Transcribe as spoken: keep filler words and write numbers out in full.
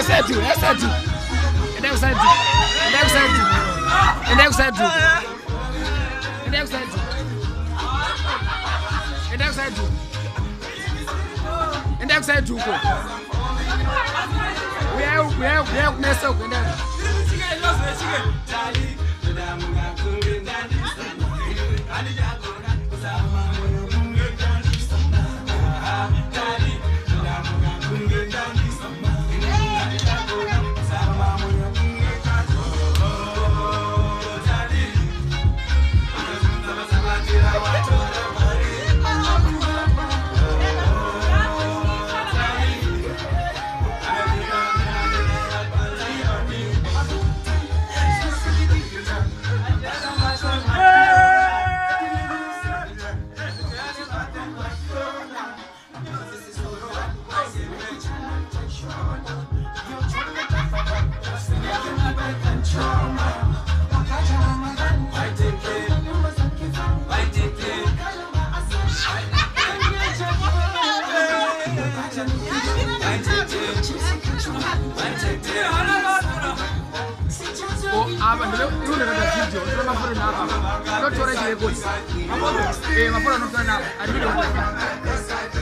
said to, I said to. And I said to. And I said to. And I said to. And I said to. And I said to. And I said to. We are, we are, we are messed up with that. I'm